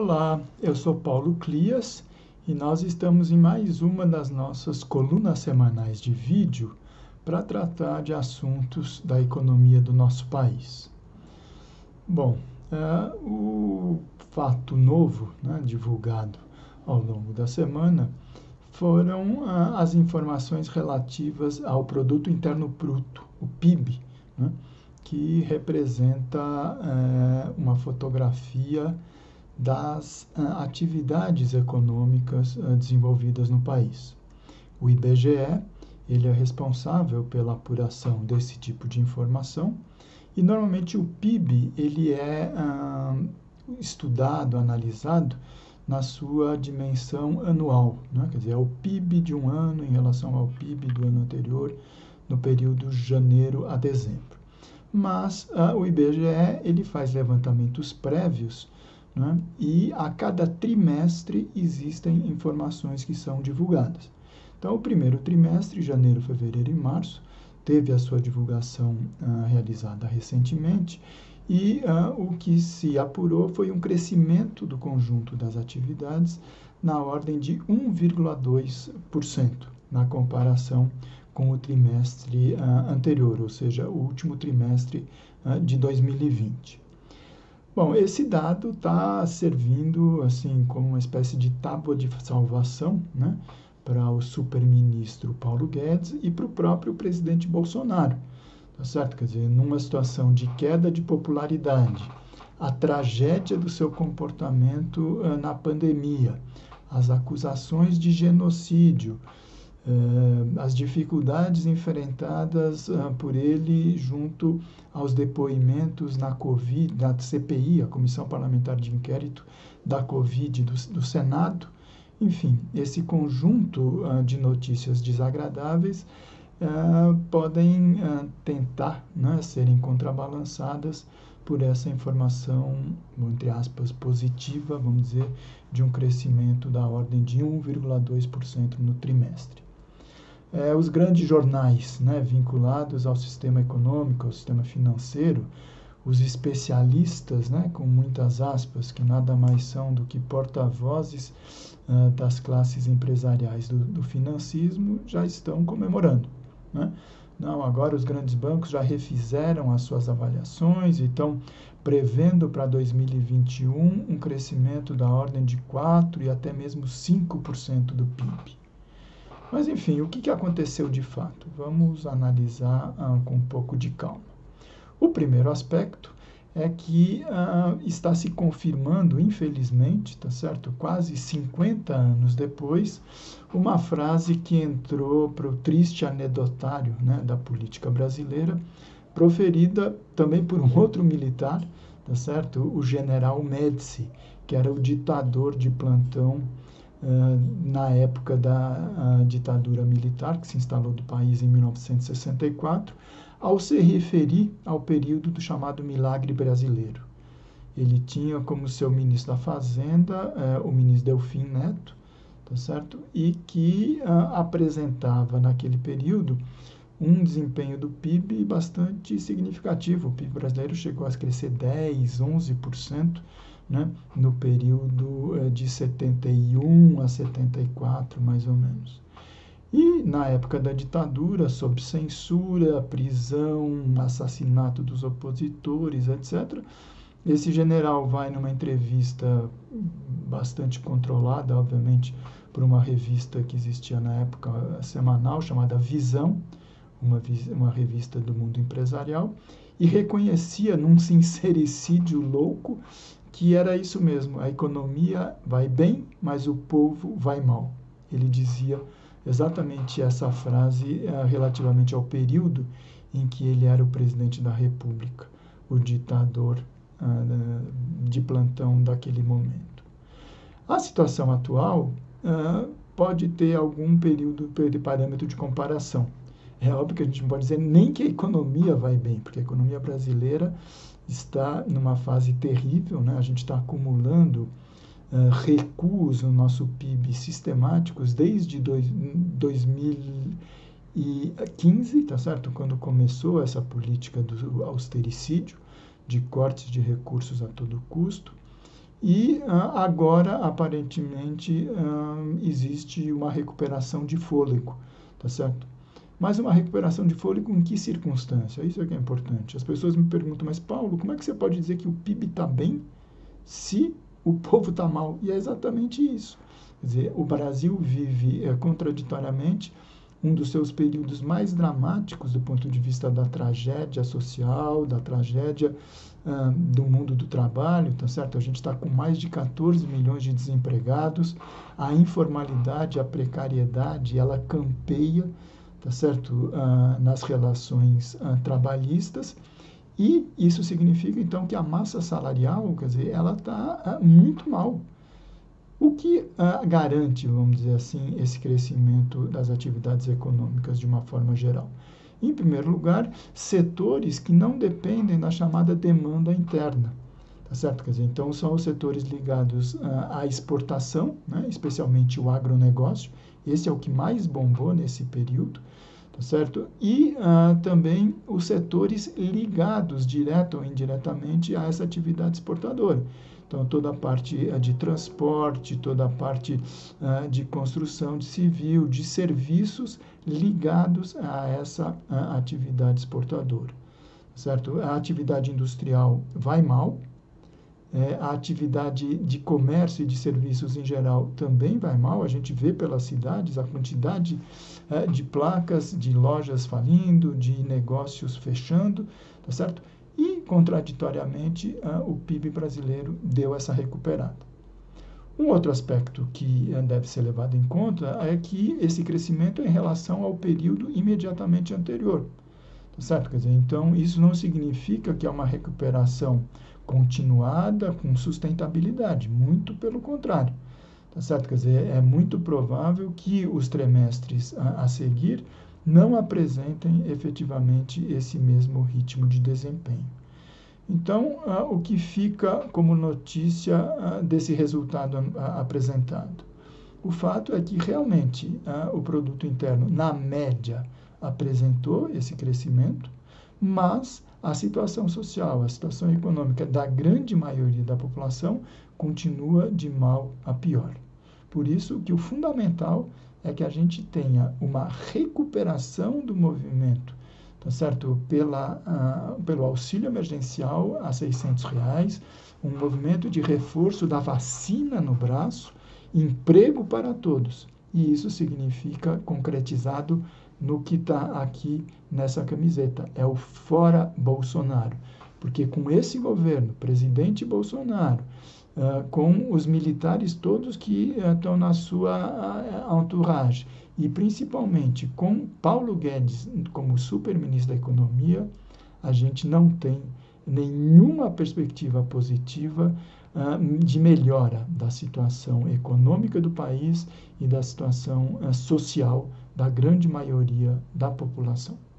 Olá, eu sou Paulo Clias e nós estamos em mais uma das nossas colunas semanais de vídeo para tratar de assuntos da economia do nosso país. Bom, o fato novo, divulgado ao longo da semana foram as informações relativas ao Produto Interno Bruto, o PIB, que representa uma fotografia das atividades econômicas desenvolvidas no país. O IBGE, ele é responsável pela apuração desse tipo de informação e normalmente o PIB ele é estudado, analisado na sua dimensão anual, quer dizer, é o PIB de um ano em relação ao PIB do ano anterior no período de janeiro a dezembro. Mas o IBGE ele faz levantamentos prévios, e a cada trimestre existem informações que são divulgadas. Então, o primeiro trimestre, janeiro, fevereiro e março, teve a sua divulgação realizada recentemente e o que se apurou foi um crescimento do conjunto das atividades na ordem de 1,2% na comparação com o trimestre anterior, ou seja, o último trimestre de 2020. Bom, esse dado está servindo assim como uma espécie de tábua de salvação, para o superministro Paulo Guedes e para o próprio presidente Bolsonaro, tá certo? Quer dizer, numa situação de queda de popularidade, a tragédia do seu comportamento na pandemia, as acusações de genocídio, as dificuldades enfrentadas por ele junto aos depoimentos na CPI, a Comissão Parlamentar de Inquérito da Covid do Senado. Enfim, esse conjunto de notícias desagradáveis podem tentar serem contrabalançadas por essa informação, entre aspas, positiva, vamos dizer, de um crescimento da ordem de 1,2% no trimestre. Os grandes jornais vinculados ao sistema econômico, ao sistema financeiro, os especialistas, com muitas aspas, que nada mais são do que porta-vozes das classes empresariais do financismo, já estão comemorando. Não, agora os grandes bancos já refizeram as suas avaliações e estão prevendo para 2021 um crescimento da ordem de 4% e até mesmo 5% do PIB. Mas, enfim, o que aconteceu de fato? Vamos analisar com um pouco de calma. O primeiro aspecto é que está se confirmando, infelizmente, tá certo? Quase 50 anos depois, uma frase que entrou para o triste anedotário da política brasileira, proferida também por um outro militar, tá certo? O general Médici, que era o ditador de plantão na época da ditadura militar, que se instalou no país em 1964, ao se referir ao período do chamado Milagre Brasileiro. Ele tinha como seu ministro da Fazenda o ministro Delfim Neto, tá certo? E que apresentava naquele período um desempenho do PIB bastante significativo. O PIB brasileiro chegou a crescer 10%, 11%, no período de 71 a 74, mais ou menos. E, na época da ditadura, sob censura, prisão, assassinato dos opositores, etc., esse general vai numa entrevista bastante controlada, obviamente, por uma revista que existia na época semanal, chamada Visão, uma revista do mundo empresarial, e reconhecia num sincericídio louco que era isso mesmo, a economia vai bem, mas o povo vai mal. Ele dizia exatamente essa frase relativamente ao período em que ele era o presidente da República, o ditador de plantão daquele momento. A situação atual pode ter algum período de parâmetro de comparação. É óbvio que a gente não pode dizer nem que a economia vai bem, porque a economia brasileira está numa fase terrível, a gente está acumulando recuos no nosso PIB sistemáticos desde 2015, tá certo? Quando começou essa política do austericídio, de cortes de recursos a todo custo, E agora, aparentemente, existe uma recuperação de fôlego, tá certo? Mas uma recuperação de fôlego em que circunstância? Isso é que é importante. As pessoas me perguntam, mas Paulo, como é que você pode dizer que o PIB está bem se o povo está mal? E é exatamente isso. Quer dizer, o Brasil vive contraditoriamente um dos seus períodos mais dramáticos do ponto de vista da tragédia social, da tragédia do mundo do trabalho, tá certo? A gente está com mais de 14 milhões de desempregados, a informalidade, a precariedade, ela campeia, tá certo? Nas relações trabalhistas, e isso significa, então, que a massa salarial, quer dizer, ela está muito mal. O que garante, vamos dizer assim, esse crescimento das atividades econômicas de uma forma geral? Em primeiro lugar, setores que não dependem da chamada demanda interna, tá certo? Quer dizer, então, são os setores ligados à exportação, né? Especialmente o agronegócio, esse é o que mais bombou nesse período, tá certo? E também os setores ligados, direta ou indiretamente, a essa atividade exportadora. Então, toda a parte de transporte, toda a parte de construção de civil, de serviços ligados a essa atividade exportadora, certo? A atividade industrial vai mal, a atividade de comércio e de serviços em geral também vai mal. A gente vê pelas cidades a quantidade de placas, de lojas falindo, de negócios fechando, tá certo? E, contraditoriamente, o PIB brasileiro deu essa recuperada. Um outro aspecto que deve ser levado em conta é que esse crescimento é em relação ao período imediatamente anterior, tá certo? Quer dizer, então, isso não significa que é uma recuperação continuada com sustentabilidade, muito pelo contrário, tá certo? Quer dizer, é muito provável que os trimestres a seguir não apresentem efetivamente esse mesmo ritmo de desempenho. Então, o que fica como notícia desse resultado apresentado? O fato é que realmente o produto interno, na média, apresentou esse crescimento, mas a situação social, a situação econômica da grande maioria da população continua de mal a pior. Por isso que o fundamental é que a gente tenha uma recuperação do movimento, tá certo? Pelo auxílio emergencial a R$ 600, um movimento de reforço da vacina no braço, emprego para todos. E isso significa, concretizado no que está aqui nessa camiseta, é o fora Bolsonaro. Porque com esse governo, presidente Bolsonaro, com os militares todos que estão na sua entourage, e principalmente com Paulo Guedes como super-ministro da Economia, a gente não tem nenhuma perspectiva positiva de melhora da situação econômica do país e da situação social da grande maioria da população.